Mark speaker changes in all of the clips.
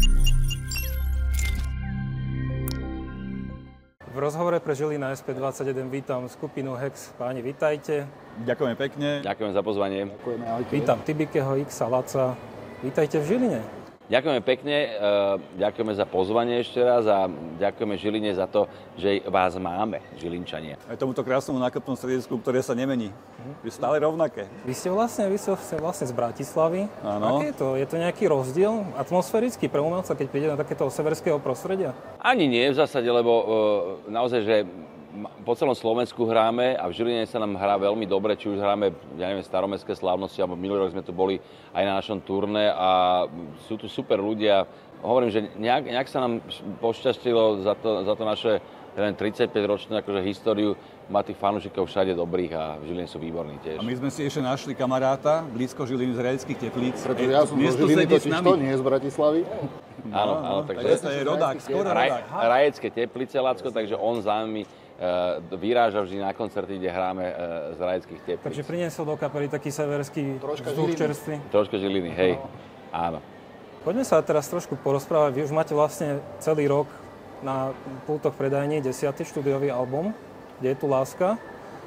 Speaker 1: V rozhovore pre Žilina SP21 vítam skupinu Hex. Páni, vítajte.
Speaker 2: Ďakujeme pekne.
Speaker 3: Ďakujem za pozvanie.
Speaker 4: Ďakujeme, ahojte.
Speaker 1: Vítam Tibikeho, X a Laca. Vítajte v Žiline.
Speaker 3: Ďakujeme pekne, ďakujeme za pozvanie ešte raz a ďakujeme Žiline za to, že vás máme, Žilinčania.
Speaker 2: Aj tomuto krásnemu nákupnom stredisku, ktoré sa nemení. Je stále rovnaké.
Speaker 1: Vy ste vlastne z Bratislavy.
Speaker 2: Áno.
Speaker 1: Aké je to? Je to nejaký rozdiel atmosférický pre umelca, keď príde do takéto severského prostredia?
Speaker 3: Ani nie v zásade, lebo naozaj, že po celom Slovensku hráme a v Žiline sa nám hrá veľmi dobre, či už hráme, staromestské slávnosti, alebo minulý rok sme tu boli aj na našom turné a sú tu super ľudia. Hovorím, že nejak sa nám pošťastilo za to naše 35-ročnú akože históriu, má tých fanúšikov všade dobrých a v Žiline sú výborní tiež.
Speaker 2: A my sme si ešte našli kamaráta blízko Žiliny z Rajeckých Teplíc.
Speaker 4: Pretože ja som zo Žiliny totiž to, nie z Bratislavy.
Speaker 3: Áno, takže
Speaker 2: to je rodák, skoro rodák.
Speaker 3: Rajecké Teplice, Lacko, takže on za nami vyráža vždy na koncerty, kde hráme z Rajeckých Teplíc.
Speaker 1: Takže priniesol do kapely taký severský vzduch čerstvý.
Speaker 3: Troška Žiliny, hej. Áno.
Speaker 1: Poďme sa teraz trošku porozprávať. Vy už máte vlastne celý rok na pultoch predajní 10. štúdiový album, Kde je tu láska.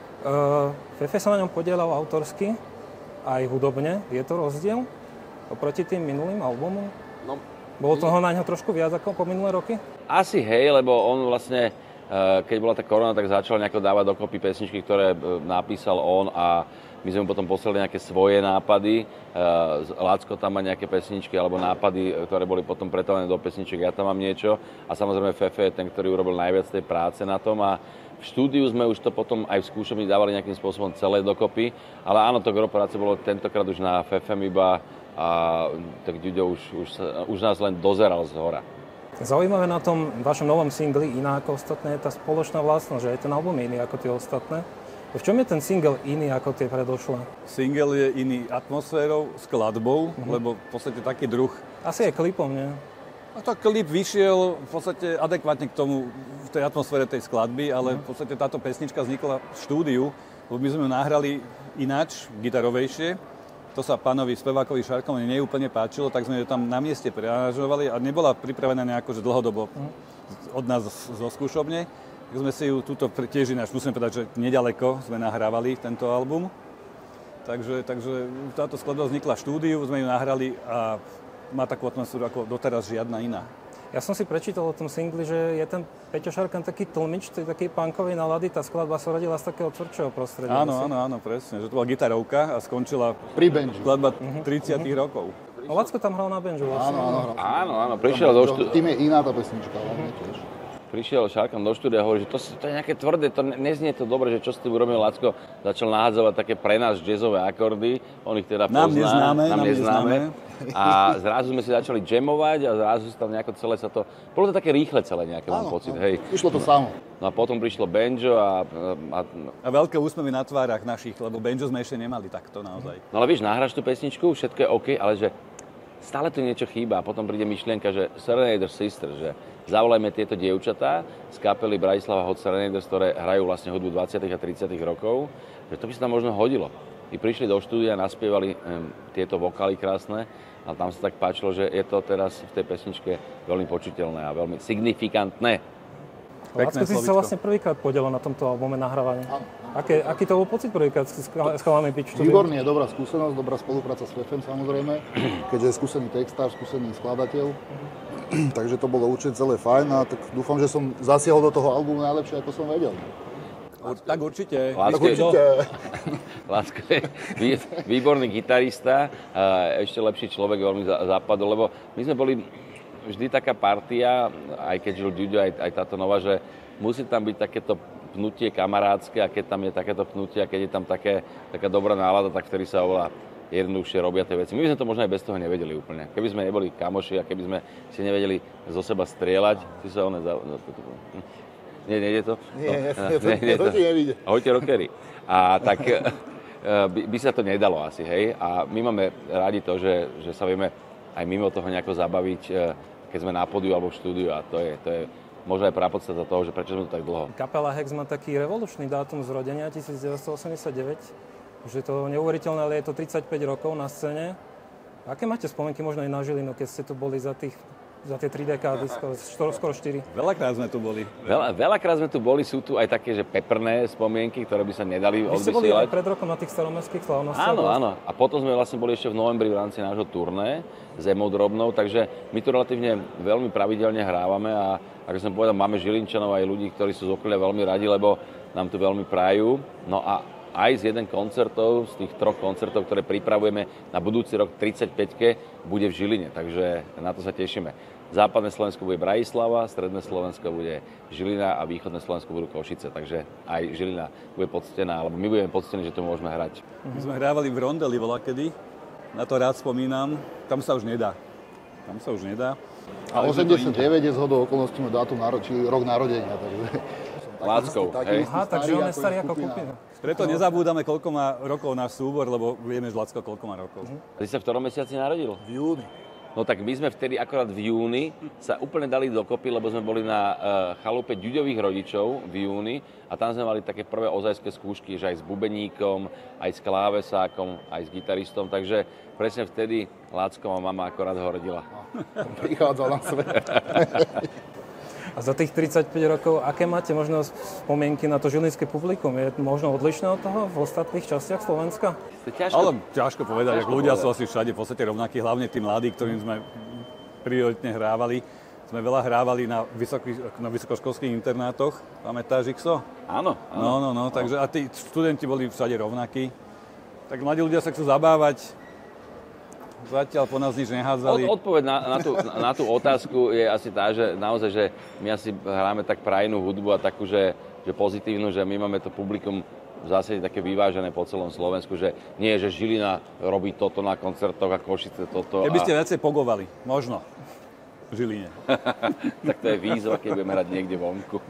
Speaker 1: Fefe sa na ňom podielal autorsky, aj hudobne. Je to rozdiel oproti tým minulým albumom?
Speaker 3: No,
Speaker 1: bolo toho na ňo trošku viac ako po minulé roky?
Speaker 3: Asi hej, lebo on vlastne, keď bola tá korona, tak začal nejako dávať dokopy pesničky, ktoré napísal on a my sme mu potom poslali nejaké svoje nápady. Lacko tam má nejaké pesničky alebo nápady, ktoré boli potom pretavané do pesniček, ja tam mám niečo. A samozrejme Fefe je ten, ktorý urobil najviac tej práce na tom. A v štúdiu sme už to potom aj v skúšovni dávali nejakým spôsobom celé dokopy. Ale áno, to gro práce bolo tentokrát už na Fefem iba a tak Ďuďo už nás len dozeral z hora.
Speaker 1: Zaujímavé na tom vašom novom singli Iná ako ostatné je tá spoločná vlastnosť, že je ten album iný ako tie ostatné. V čom je ten single iný ako tie predošlé?
Speaker 2: Single je iný atmosférou, skladbou, lebo v podstate taký druh.
Speaker 1: Asi je klipom, nie?
Speaker 2: A to klip vyšiel v podstate adekvátne k tomu, v tej atmosfére tej skladby, ale v podstate táto pesnička vznikla v štúdiu, lebo my sme ju nahrali ináč, gitarovejšie. To sa pánovi spevákovi Šarkovi neúplne páčilo, tak sme ju tam na mieste prearanžovali a nebola pripravená nejako že dlhodobo od nás zo skúšobne. Tak sme si ju túto tiež ináč, musím povedať, že nedaleko sme nahrávali tento album. Takže táto skladba vznikla v štúdiu, sme ju nahrali a má takú atmosféru ako doteraz žiadna iná.
Speaker 1: Ja som si prečítal o tom singli, že je ten Peťo Šarkan taký tlmič, takej punkovej nálady, tá skladba sa rodila z takého tvrdšieho prostredia.
Speaker 2: Áno, presne, že to bola gitarovka a skončila
Speaker 4: pri benži.
Speaker 2: Skladba 30 rokov.
Speaker 1: No Lacko tam hral na benžu vlastne.
Speaker 3: Áno, prišiel do štúdia.
Speaker 4: Tým je iná tá pesnička, ale tiež.
Speaker 3: Prišiel Šarkan do štúdia a hovorí, že to je nejaké tvrdé, to neznie to dobre, že čo s tým urobil Lacko. Začal nahádzovať také pre nás jazzové akordy, on ich teda pozná, nám neznáme. A zrazu sme si začali jamovať a zrazu sa tam nejako celé sa to... Bolo to také rýchle celé nejaké, mám pocit, hej.
Speaker 4: Išlo to samo.
Speaker 3: No a potom prišlo banjo a
Speaker 2: veľké úsmevy na tvárach našich, lebo banjo sme ešte nemali takto naozaj.
Speaker 3: No ale vieš, nahráš tú pesničku, všetko je OK, ale že stále tu niečo chýba a potom príde myšlienka, že Serenader Sisters, že zavolajme tieto dievčatá z kapely Bratislava Hot Serenaders, ktoré hrajú vlastne hudbu 20. a 30. rokov, že to by sa tam možno hodilo. I prišli do štúdia a naspievali tieto vokály krásne a tam sa tak páčilo, že je to teraz v tej pesničke veľmi počuteľné a veľmi signifikantné.
Speaker 1: Lacko, ty si sa vlastne prvýkrát podielal na tomto albume nahrávanie. Aký to bol pocit prvýkrát s chalami piť štúdiu?
Speaker 4: Výborný, dobrá skúsenosť, dobrá spolupráca s Fefem samozrejme, keďže je skúsený textár, skúsený skladateľ. Takže to bolo určite celé fajn a tak dúfam, že som zasiahol do toho albumu najlepšie, ako som vedel.
Speaker 2: Tak určite.
Speaker 3: Lacko je výborný gitarista, ešte lepší človek, veľmi zapadol, lebo my sme boli vždy taká partia, aj keď žil Ďuďo, aj táto nová, že musí tam byť takéto pnutie kamarádske a keď tam je takéto pnutie a keď je tam taká dobrá nálada, tak vtedy sa oveľa jednoduchšie robia tie veci. My by sme to možno aj bez toho nevedeli úplne. Keby sme neboli kamoši a keby sme si nevedeli zo seba strieľať, si sa Nie, nejde to?
Speaker 4: Nie, to ti nevíde.
Speaker 3: Ahojte rockery. A tak by sa to nedalo asi, hej. A my máme rádi to, že sa vieme aj mimo toho nejako zabaviť, keď sme na pódiu alebo v štúdiu a to je možno aj prapodstata toho, že prečo sme tu tak dlho.
Speaker 1: Kapela Hex má taký revolučný dátum zrodenia 1989. Už je to neuveriteľné, ale je to 35 rokov na scéne. Aké máte spomienky možno aj na Žilinu, keď ste tu boli za tých za tie 3 dekády, skoro 4.
Speaker 2: Veľakrát sme tu boli.
Speaker 3: Veľakrát sme tu boli, sú tu aj také, že peprné spomienky, ktoré by sa nedali
Speaker 1: Vy ste boli
Speaker 3: odvysielať.
Speaker 1: aj pred rokom na tých staromestských slávnostiach?
Speaker 3: Áno, áno. A potom sme vlastne boli ešte v novembri v rámci nášho turné s Emodrobnou, takže my tu relatívne veľmi pravidelne hrávame a ako som povedal, máme Žilinčanov aj ľudí, ktorí sú z okolia veľmi radi, lebo nám tu veľmi prajú. No a aj z jeden koncertov, z tých 3 koncertov, ktoré pripravujeme na budúci rok 35-ke, bude v Žiline, takže na to sa tešíme. Západné Slovensko bude Bratislava, stredné Slovensko bude Žilina a východné Slovensko budú Košice, takže aj Žilina bude poctená, alebo my budeme poctení, že to môžeme hrať.
Speaker 2: My sme hrávali v Rondeli voľakedy, na to rád spomínam, tam sa už nedá.
Speaker 4: A 89 je zhodou okolností dátum, či rok narodenia, takže...
Speaker 3: Láckou, hej?
Speaker 1: Aha, takže on je starý ako Kupina.
Speaker 2: Preto nezabúdame, koľko má rokov náš súbor, lebo vieme, že Lacko koľko má rokov.
Speaker 3: Ty sa v ktorom mesiaci narodil?
Speaker 4: V júni.
Speaker 3: No tak my sme vtedy akorát v júni sa úplne dali dokopy, lebo sme boli na chalupe Ďuďových rodičov v júni a tam sme mali také prvé ozajské skúšky, že aj s bubeníkom, aj s klávesákom, aj s gitaristom, takže presne vtedy Lacko ma mama akorát ho rodila.
Speaker 4: Prichádzal na svet.
Speaker 1: A za tých 35 rokov, aké máte možno spomienky na to žilinské publikum? Je možno odlišné od toho v ostatných častiach Slovenska?
Speaker 2: Ale ťažko povedať, ako ľudia sú asi všade v podstate rovnakí, hlavne tí mladí, ktorým sme prioritne hrávali. Sme veľa hrávali na vysokoškolských internátoch, pamätáš Xo?
Speaker 3: Áno.
Speaker 2: No, takže a tí študenti boli všade rovnakí. Tak mladí ľudia sa chcú zabávať. Zatiaľ po nás nič nehádzali.
Speaker 3: Odpoveď na tú otázku je asi tá, že naozaj, že my asi hráme tak prajnú hudbu a takú, že pozitívnu, že my máme to publikum v zásade také vyvážené po celom Slovensku, že nie je, že Žilina robí toto na koncertoch a Košice toto.
Speaker 2: Keby ste viacej pogovali, možno v Žiline.
Speaker 3: Tak to je výzva, keď budeme hrať niekde vonku.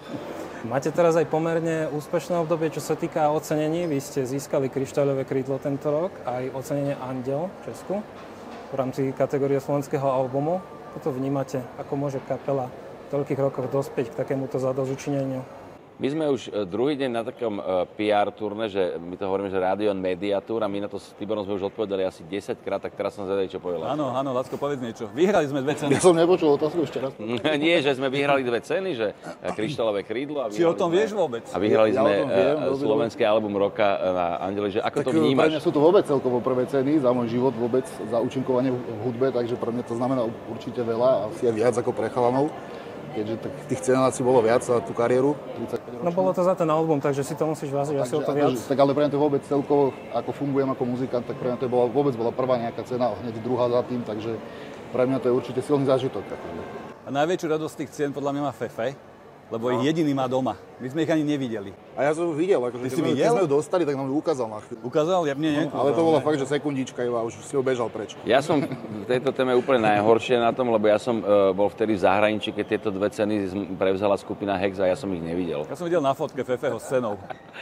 Speaker 1: Máte teraz aj pomerne úspešné obdobie, čo sa týka ocenení. Vy ste získali Kryštáľové krídlo tento rok, aj ocenenie Anděl v Česku v rámci kategórie slovenského albumu. Ako to vnímate? Ako môže kapela v toľkých rokoch dospieť k takémuto zadozučineniu?
Speaker 3: My sme už druhý deň na takom PR turné, že my to hovoríme, že Radio Media Tour a my na to s Tiborom sme už odpovedali asi 10 krát, tak teraz som zvedavý, čo povedal.
Speaker 2: Áno, Lacko, povedz niečo. Vyhrali sme 2 ceny.
Speaker 4: Ja som nepočul otázku ešte raz.
Speaker 3: Nie, že sme vyhrali 2 ceny, že Kryštálové krídlo.
Speaker 2: Či o tom vieš vôbec?
Speaker 3: A vyhrali
Speaker 4: Ja
Speaker 3: sme
Speaker 4: o tom viem,
Speaker 3: slovenský album roka na Anděli, že ako to
Speaker 4: Pre
Speaker 3: vnímaš?
Speaker 4: mňa sú to vôbec celkovo prvé ceny za môj život, vôbec za účinkovanie v hudbe, takže pre mňa to znamená určite veľa, asi aj viac ako pre chalanov. Keďže tých cenácií bolo viac za tú kariéru, 35 ročnú.
Speaker 1: No bolo to za ten album, takže si to musíš vážiť asi o to viac.
Speaker 4: Tak ale pre mňa to vôbec celkovo, ako fungujem ako muzikant, tak pre mňa to vôbec bola prvá nejaká cena, hneď druhá za tým, takže pre mňa to je určite silný zážitok.
Speaker 2: A najväčšiu radosť tých cien podľa mňa má Fefe, lebo ich jediný má doma. My sme ich ani nevideli.
Speaker 4: A ja som ju videl, akože keď sme ju dostali, tak nám ju ukázal na chvíľu.
Speaker 2: Ukázal? Ja mne nekúkal.
Speaker 4: Ale to bola fakt, že sekundička iba, už si ho bežal preč.
Speaker 3: Ja som v tejto téme úplne najhoršie na tom, lebo ja som bol vtedy v zahraničí, keď tieto 2 ceny prevzala skupina Hex a ja som ich nevidel.
Speaker 2: Ja som videl na fotke Fefeho s cenou.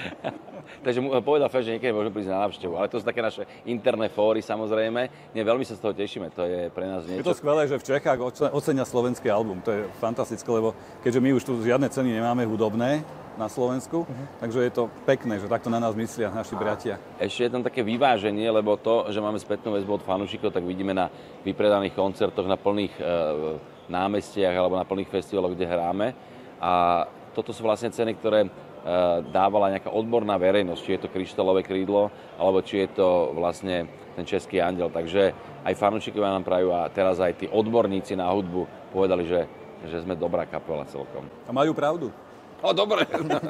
Speaker 3: Takže povedal Fef, že niekedy môžeme prísť na návštevu. Ale to sú také naše interné fóry, samozrejme. Veľmi sa z toho tešíme, to je pre nás niečo.
Speaker 2: Je to skvelé, že v Čechách ocenia slovenský album. To je fantastické, lebo keďže my už tu žiadne ceny nemáme hudobné na Slovensku, takže je to pekné, že takto na nás myslia naši bratia.
Speaker 3: Ešte je tam také vyváženie, lebo to, že máme spätnú väzbu od fanúšikov, tak vidíme na vypredaných koncertoch, na plných námestiach alebo na plných festivaloch, kde hráme. A toto sú vlastne ceny, ktoré dávala nejaká odborná verejnosť, či je to Kryštálové krídlo, alebo či je to vlastne ten Český Anděl. Takže aj fanúšikovia nám prajú a teraz aj tí odborníci na hudbu povedali, že sme dobrá kapela celkom.
Speaker 2: A majú pravdu.
Speaker 3: O, dobre.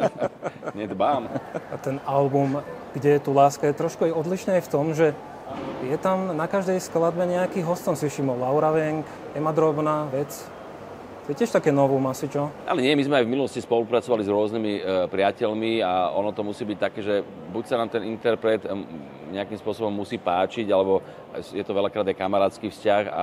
Speaker 3: Nedbám.
Speaker 1: A ten album, Kde je tu láska, je trošku aj odlišný aj v tom, že je tam na každej skladbe nejaký host, som si všimol. Laura Wenk, Ema Drobná, Vec. To je tiež také novú asi, čo?
Speaker 3: Ale nie, my sme aj v minulosti spolupracovali s rôznymi priateľmi a ono to musí byť také, že buď sa nám ten interpret nejakým spôsobom musí páčiť, alebo je to veľakrát aj kamarátsky vzťah a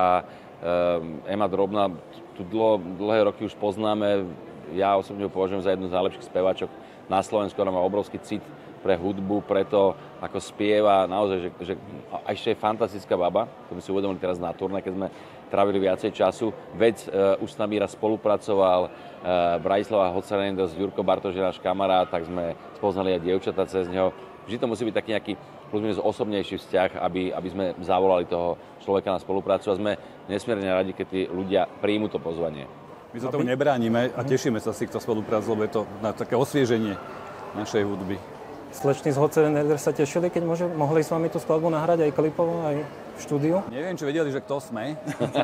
Speaker 3: Ema Drobná tu dlhé roky už poznáme. Ja osobne ho považujem za jednu z najlepších speváčok na Slovensku. Ona má obrovský cit pre hudbu, preto ako spieva, naozaj, že a ešte je fantastická baba. To sme si uvedomili teraz na turné, keď sme trávili viacej času. Vec už s nami raz spolupracoval, Bratislava Hocarendo, Jurko Bartoš je náš kamarát, tak sme spoznali aj dievčatá cez neho. Vždy to musí byť taký nejaký plus minus osobnejší vzťah, aby sme zavolali toho človeka na spoluprácu. A sme nesmierne radi, keď tí ľudia príjmu to pozvanie.
Speaker 2: My sa tomu nebránime a tešíme sa si k to spoluprácu, lebo je to na také osvieženie našej hudby.
Speaker 1: Sleční z Hoce Nerder sa tešili, keď mohli s vami tú skladbu nahrať aj klipovo, aj v štúdiu?
Speaker 2: Neviem, či vedeli, že kto sme.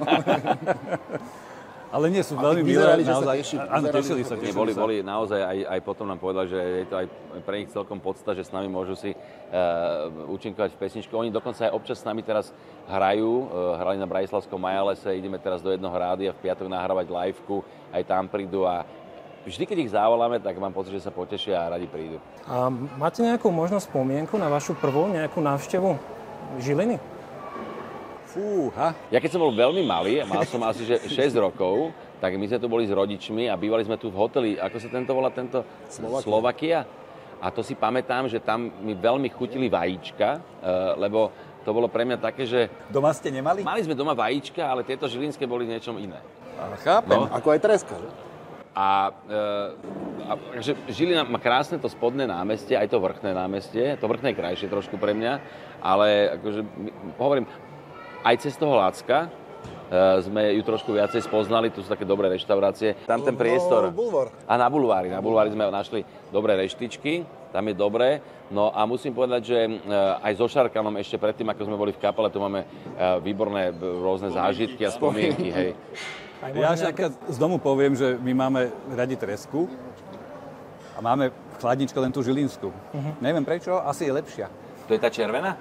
Speaker 2: Ale nie, sú veľmi milé,
Speaker 4: vyzerali, že sa
Speaker 2: naozaj.
Speaker 4: tešili.
Speaker 2: Áno, tešili sa.
Speaker 3: Boli naozaj, aj potom nám povedali, že je to aj pre nich celkom podsta, že s nami môžu si účinkovať v pesničke. Oni dokonca aj občas s nami teraz hrajú, hrali na Bratislavskom Majalese, ideme teraz do jednoho rádia v piatok nahrávať liveku, aj tam prídu a vždy, keď ich zavoláme, tak mám pocit, že sa potešia a radi prídu.
Speaker 1: A máte nejakú možnosť spomienku na vašu prvú nejakú návštevu Žiliny?
Speaker 2: Fúha.
Speaker 3: Ja keď som bol veľmi malý, mal som asi že 6 rokov, tak my sme tu boli s rodičmi a bývali sme tu v hoteli, ako sa tento volá, Slovakia. A to si pamätám, že tam mi veľmi chutili vajíčka, lebo to bolo pre mňa také, že...
Speaker 2: Doma ste nemali?
Speaker 3: Mali sme doma vajíčka, ale tieto žilinské boli niečom iné.
Speaker 2: Chápem.
Speaker 3: No.
Speaker 4: Ako aj treska, že?
Speaker 3: Takže Žilina má krásne to spodné námestie, aj to vrchné námestie. To vrchné je krajšie trošku pre mňa, ale akože, hovorím, aj cez toho Lacka sme ju trošku viacej spoznali, tu sú také dobré reštaurácie. Tam ten priestor...
Speaker 4: Bulvár.
Speaker 3: A na bulvári sme našli dobré reštičky, tam je dobré. No a musím povedať, že aj so Šarkanom ešte predtým, ako sme boli v kapele, tu máme výborné rôzne zážitky a spomienky, hej.
Speaker 2: Ja z domu poviem, že my máme radi tresku a máme v chladničke len tú žilinskú. Neviem prečo, asi je lepšia.
Speaker 3: To je tá červená?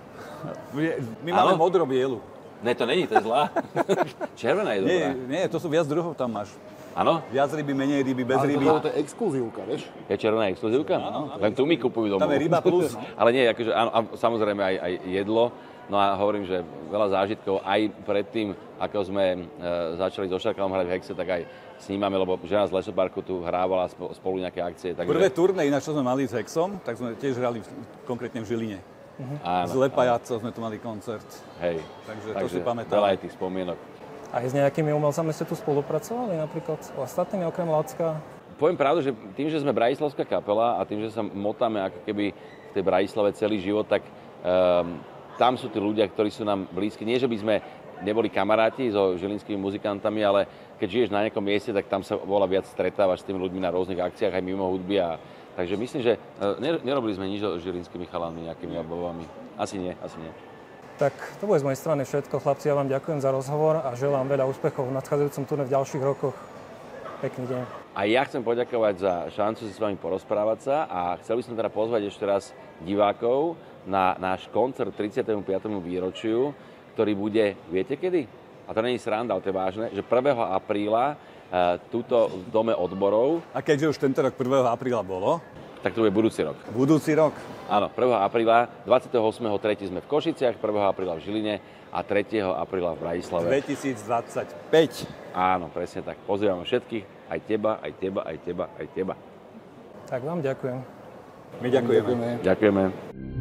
Speaker 2: My máme modro-bielu.
Speaker 3: Ne, to není, to je zlá. Červená je dobrá.
Speaker 2: Nie, to sú viac druhov tam máš.
Speaker 3: Áno?
Speaker 2: Viac ryby, menej ryby, bez ryby.
Speaker 4: Ale to je exkluzívka, vieš?
Speaker 3: Je červená exkluzívka? Áno. Len tu mi kupujú domov.
Speaker 2: Tam je ryba plus.
Speaker 3: Ale nie, akože áno, a samozrejme aj jedlo. No a hovorím, že veľa zážitkov aj predtým, ako sme začali so Šarkalom hrať v Hexe, tak aj snímame, lebo žena z Lesoparku tu hrávala spolu nejaké akcie. Takže...
Speaker 2: Prvé turné, ináč, čo sme mali s Hexom, tak sme tiež hrali konkrétne v Žiline.
Speaker 3: Áno,
Speaker 2: Z Lepajacov sme tu mali koncert.
Speaker 3: Hej.
Speaker 2: Takže to si pamätám.
Speaker 3: Veľa aj tých spomienok.
Speaker 1: Aj s nejakými umelcami ste tu spolupracovali, napríklad s ostatnými okrem Lacka?
Speaker 3: Poviem pravdu, že tým, že sme bratislavská kapela a tým, že sa motáme ako keby v tej Bratislave celý život, tak tam sú tí ľudia, ktorí sú nám blízki. Nie, že by sme neboli kamaráti so žilinskými muzikantami, ale keď žiješ na nejakom mieste, tak tam sa oveľa viac stretávaš s tými ľuďmi na rôznych akciách aj mimo hudby. Takže myslím, že nerobili sme nič so žilinskými chalanmi, nejakými albovami. Asi nie.
Speaker 1: Tak to bude z mojej strany všetko. Chlapci, ja vám ďakujem za rozhovor a želám veľa úspechov v nadchádzajúcom turné v ďalších rokoch. Pekný deň. A
Speaker 3: ja chcem poďakovať za šancu si s vami porozprávať sa a chcel by som teda pozvať ešte raz divákov na náš koncert 35. výročiu, ktorý bude, viete kedy? A to není sranda, ale to je vážne, že 1. apríla tuto v Dome odborov.
Speaker 2: A keďže už tento rok 1. apríla bolo?
Speaker 3: Tak to bude budúci rok.
Speaker 2: Budúci rok?
Speaker 3: Áno, 1. apríla, 28.3. sme v Košiciach, 1. apríla v Žiline a 3. apríla v Bratislave.
Speaker 2: 2025.
Speaker 3: Áno, presne tak. Pozývame všetkých, aj teba.
Speaker 1: Tak vám ďakujem.
Speaker 2: My ďakujeme.
Speaker 3: Ďakujeme.